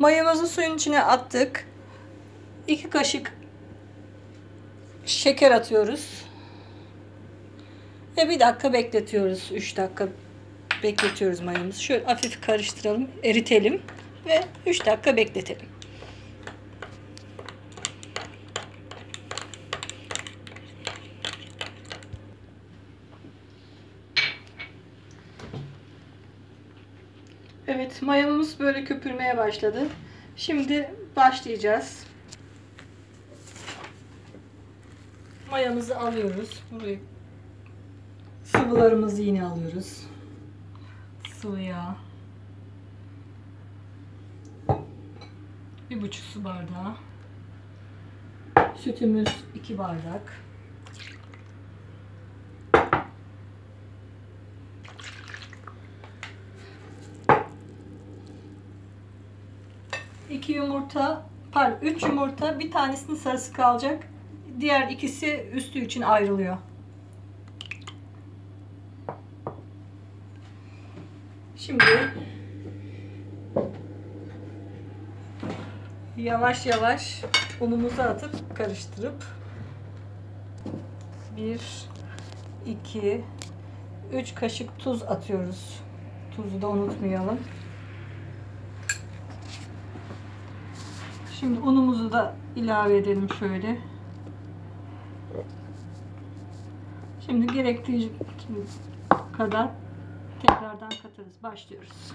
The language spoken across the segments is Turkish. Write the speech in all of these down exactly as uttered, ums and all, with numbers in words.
Mayamızı suyun içine attık. iki kaşık şeker atıyoruz. Ve bir dakika bekletiyoruz. üç dakika bekletiyoruz mayamızı. Şöyle hafif karıştıralım, eritelim ve üç dakika bekletelim. Evet, mayamız böyle köpürmeye başladı. Şimdi başlayacağız. Mayamızı alıyoruz. Buraya sıvılarımızı yine alıyoruz. Sıvı yağ. Bir buçuk su bardağı. Sütümüz iki bardak. iki yumurta, pardon üç yumurta, bir tanesinin sarısı kalacak. Diğer ikisi üstü için ayrılıyor. Şimdi yavaş yavaş unumuzu atıp karıştırıp bir, iki, üç kaşık tuz atıyoruz. Tuzu da unutmayalım. Şimdi unumuzu da ilave edelim şöyle. Şimdi gerektiği kadar tekrardan katarız. Başlıyoruz.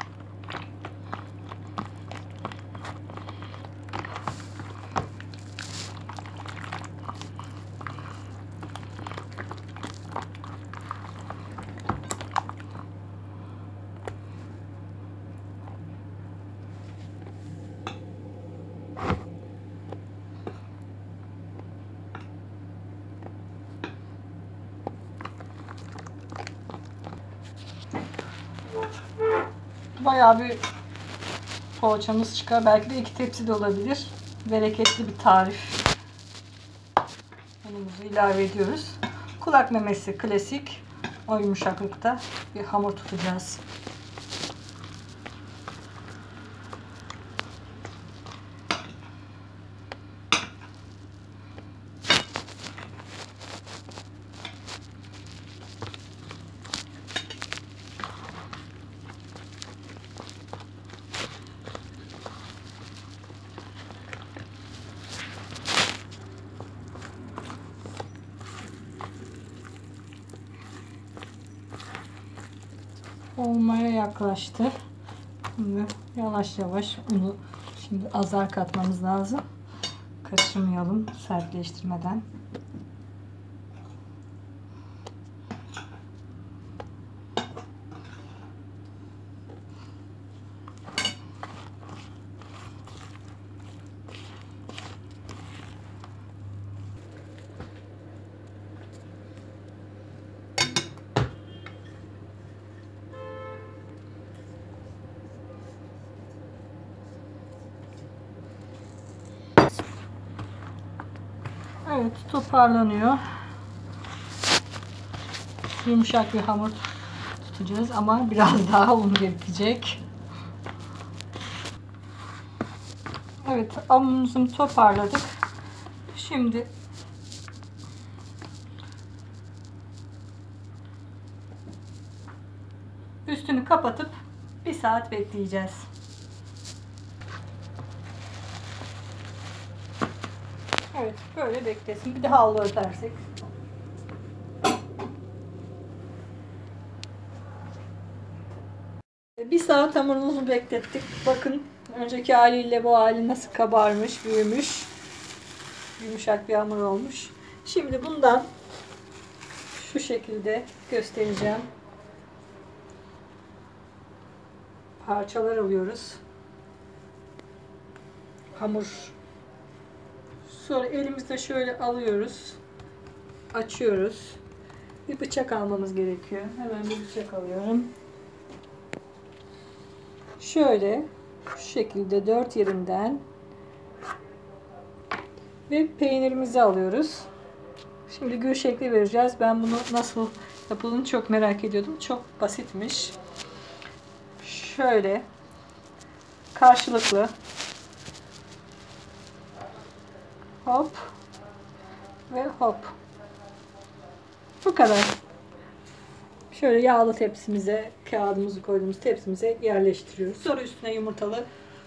Bayağı bir poğaçamız çıkar. Belki de iki tepsi de olabilir. Bereketli bir tarif. Unumuzu ilave ediyoruz. Kulak memesi klasik. O yumuşaklıkta bir hamur tutacağız. Olmaya yaklaştı. Şimdi yavaş yavaş unu şimdi azar katmamız lazım. Kaçırmayalım sertleştirmeden. Evet, toparlanıyor. Yumuşak bir hamur tutacağız ama biraz daha un gerekecek. Evet, hamurumuzu toparladık. Şimdi üstünü kapatıp bir saat bekleyeceğiz. Evet, böyle beklesin. Bir de havlu örtersek. Bir saat hamurumuzu beklettik. Bakın önceki haliyle bu hali nasıl kabarmış, büyümüş. Yumuşak bir hamur olmuş. Şimdi bundan şu şekilde göstereceğim. Parçalar alıyoruz. Hamur. Sonra elimizde şöyle alıyoruz. Açıyoruz. Bir bıçak almamız gerekiyor. Hemen bir bıçak alıyorum. Şöyle şu şekilde dört yerinden ve peynirimizi alıyoruz. Şimdi gül şekli vereceğiz. Ben bunu nasıl yapıldığını çok merak ediyordum. Çok basitmiş. Şöyle karşılıklı Hop. Ve hop. Bu kadar. Şöyle yağlı tepsimize, kağıdımızı koyduğumuz tepsimize yerleştiriyoruz. Sonra üstüne yumurtalı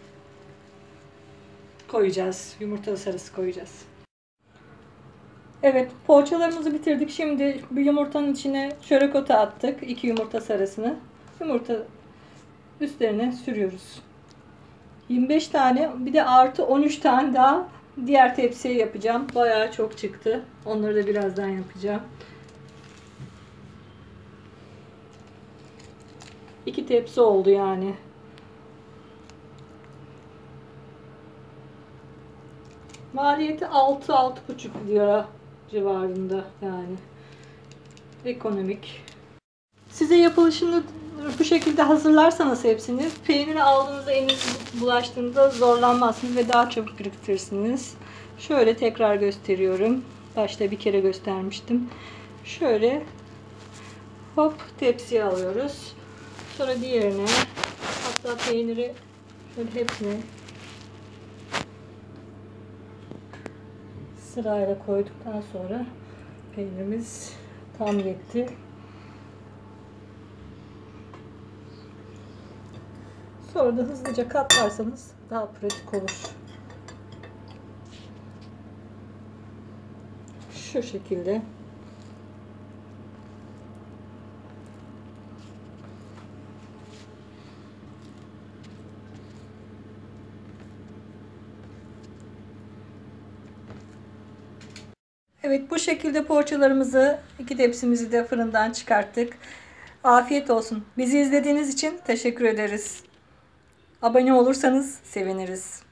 koyacağız. Yumurtalı sarısı koyacağız. Evet, poğaçalarımızı bitirdik. Şimdi bir yumurtanın içine çörek otu attık. iki yumurta sarısını. Yumurta üstlerine sürüyoruz. yirmi beş tane, bir de artı on üç tane daha diğer tepsiye yapacağım. Bayağı çok çıktı. Onları da birazdan yapacağım. İki tepsi oldu yani. Maliyeti altı altı buçuk lira civarında yani. Ekonomik. Size yapılışını bu şekilde hazırlarsanız hepsini, peyniri aldığınızda eliniz bulaştığında zorlanmazsınız ve daha çabuk biriktirirsiniz. Şöyle tekrar gösteriyorum. Başta bir kere göstermiştim. Şöyle hop tepsiye alıyoruz. Sonra diğerine, hatta peyniri şöyle hepsini sırayla koyduktan sonra peynirimiz tam yetti. Sonra da hızlıca katlarsanız daha pratik olur. Şu şekilde. Evet, bu şekilde poğaçalarımızı, iki tepsimizi de fırından çıkarttık. Afiyet olsun. Bizi izlediğiniz için teşekkür ederiz. Abone olursanız seviniriz.